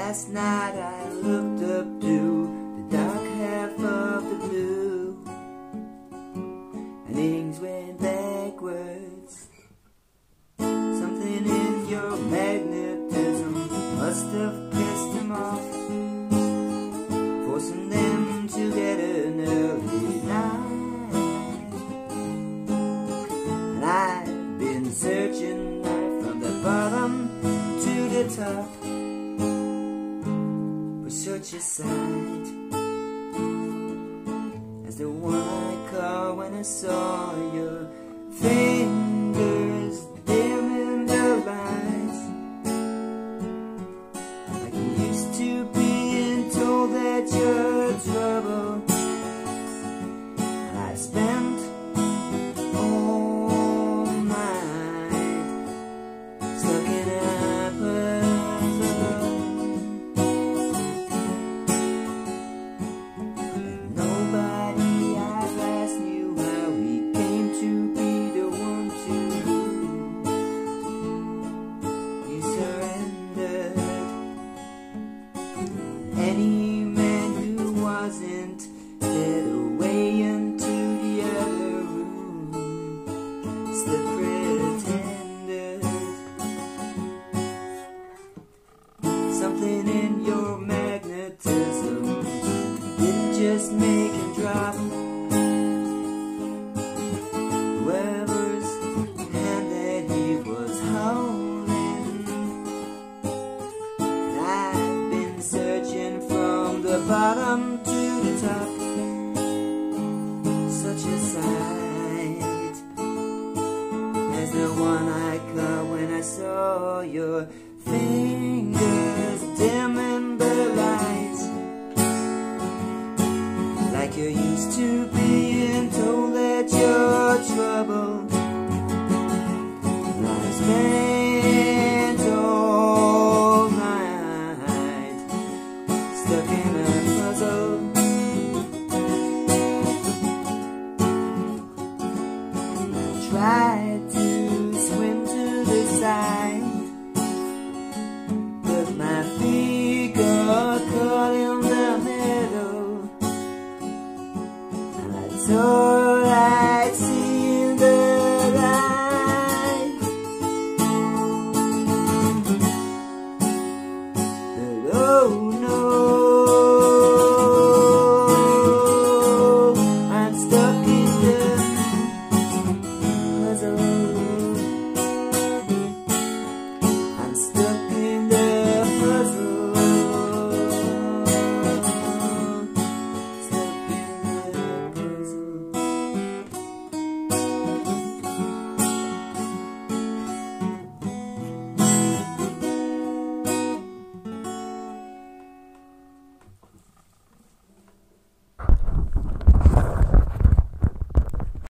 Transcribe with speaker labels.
Speaker 1: Last night I looked up to the dark half of the blue, and things went backwards. Something in your magnetism must have pissed them off, forcing them to get an early night. And I've been searching right from the bottom to the top for such a sight as the one I caught when I saw your fingers dim in the lights, like you used to being told that you're trouble. And I spent all night stuck in a puzzle. And nobody I last knew how we came to be the one to you surrendered. Any man who wasn't led away into the other room still pretended. Something in your magnetism didn't just make him drop whoever's hand that he was holding. And I've been searching from the bottom to the top, such a sight as the one I caught when I saw your fingers dim in the lights, like you're used to being told that you're trouble. And I spent all night stuck in a puzzle. And I tried to swim to the side, but my feet got caught in the middle, and I thought I'd see in the light. But oh no,